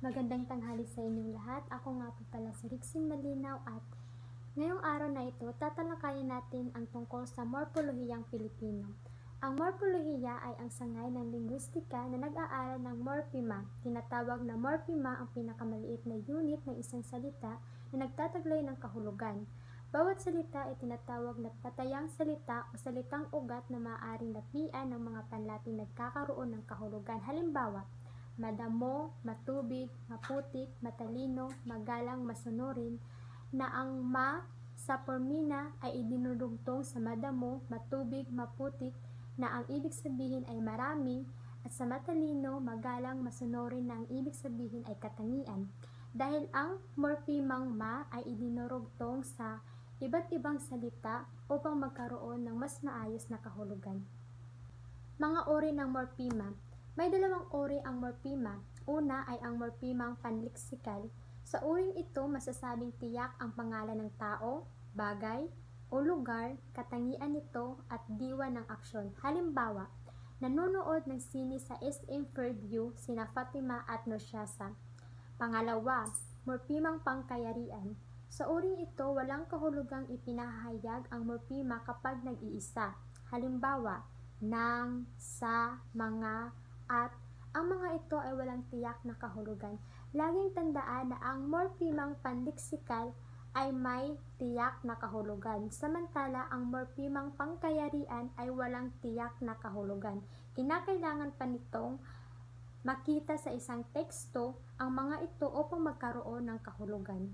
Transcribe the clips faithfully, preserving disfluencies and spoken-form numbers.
Magandang tanghali sa inyong lahat. Ako nga po pala si Rixin Malinaw at ngayong araw na ito, tatalakayin natin ang tungkol sa morpolohiyang Pilipino. Ang morpolohiya ay ang sangay ng linguistika na nag-aaral ng morphema. Tinatawag na morphema ang pinakamaliit na unit ng isang salita na nagtataglay ng kahulugan. Bawat salita ay tinatawag na patayang salita o salitang ugat na maaaring lapian ng mga panlaping nagkakaroon ng kahulugan. Halimbawa, madamo, matubig, maputik, matalino, magalang, masunurin, na ang ma sa formina ay idinudugtong sa madamo, matubig, maputik, na ang ibig sabihin ay marami, at sa matalino, magalang, masunurin na ang ibig sabihin ay katangian. Dahil ang morphemang ma ay idinurugtong sa iba't ibang salita upang magkaroon ng mas maayos na kahulugan. Mga uri ng morphema. May dalawang uri ang morphema. Una ay ang morphemang panleksikal. Sa uring ito, masasabing tiyak ang pangalan ng tao, bagay, o lugar, katangian nito at diwa ng aksyon. Halimbawa, nanonood ng sine sa S M Fairview sina Fatima at Nursiasa. Pangalawa, morphemang pangkayarian. Sa uring ito, walang kahulugang ipinahayag ang morphema kapag nag-iisa. Halimbawa, ng, sa, mga, at ang mga ito ay walang tiyak na kahulugan. Laging tandaan na ang morphemang panleksikal ay may tiyak na kahulugan, samantala ang morphemang pangkayarian ay walang tiyak na kahulugan. Kinakailangan pa nitong makita sa isang teksto ang mga ito upang magkaroon ng kahulugan.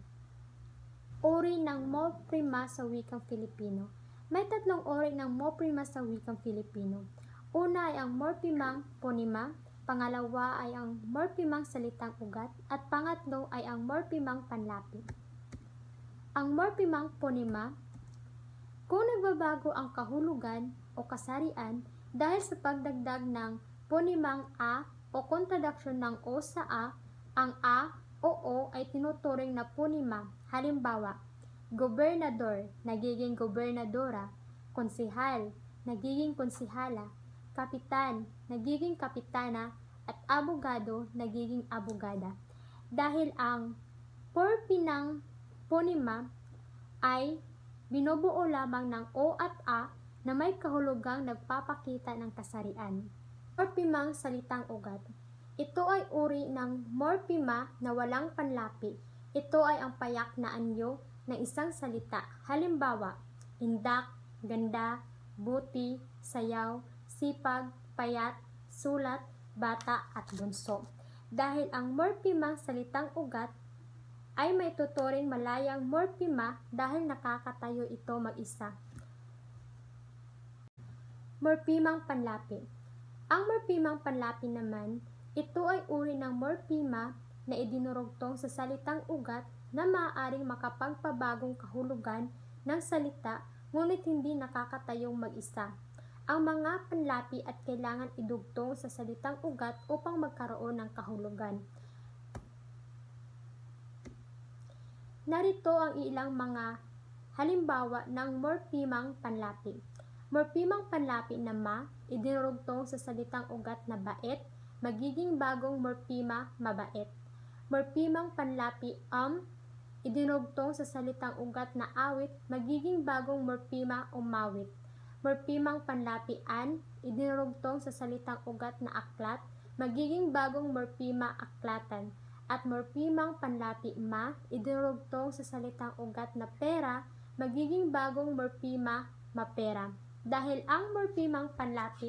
Uri ng morphema sa wikang Filipino. May tatlong uri ng morphema sa wikang Filipino. Una ay ang morphemang ponema, pangalawa ay ang morphemang salitang ugat, at pangatlo ay ang morphemang panlapi. Ang morphemang ponema, kung nagbabago ang kahulugan o kasarian dahil sa pagdagdag ng ponemang a o kontradaksyon ng o sa a, ang a o o ay tinuturing na ponema. Halimbawa, gobernador, nagiging gobernadora, konsehal, nagiging konsehala, kapitan, nagiging kapitana, at abogado, nagiging abogada. Dahil ang morphemang ponema ay binubuo lamang ng o at a na may kahulugang nagpapakita ng kasarian. Morphemang salitang ugat. Ito ay uri ng morphema na walang panlapi. Ito ay ang payak na anyo ng isang salita. Halimbawa, indak, ganda, buti, sayaw, sipag, payat, sulat, bata, at bunso. Dahil ang morphemang salitang ugat ay may tuturing malayang morphema dahil nakakatayo ito mag-isa. Morphemang panlapi. Ang morphemang panlapi naman, ito ay uri ng morphema na idinurugtong sa salitang ugat na maaaring makapagpabagong kahulugan ng salita ngunit hindi nakakatayong mag-isa. Ang mga panlapi at kailangan idugtong sa salitang ugat upang magkaroon ng kahulugan. Narito ang ilang mga halimbawa ng morphemang panlapi. Morphemang panlapi na ma, idinurugtong sa salitang ugat na bait, magiging bagong morphema mabait. Morphemang panlapi am, idinurugtong sa salitang ugat na awit, magiging bagong morphema umawit. Morphemang panlapi an, idinurugtong sa salitang ugat na aklat, magiging bagong morphema aklatan. At morphemang panlapi ma, idinurugtong sa salitang ugat na pera, magiging bagong morphema mapera. Dahil ang morphemang panlapi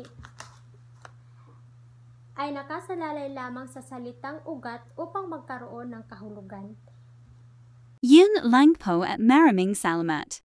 ay nakasalalay lamang sa salitang ugat upang magkaroon ng kahulugan. Yun lang po at maraming salamat.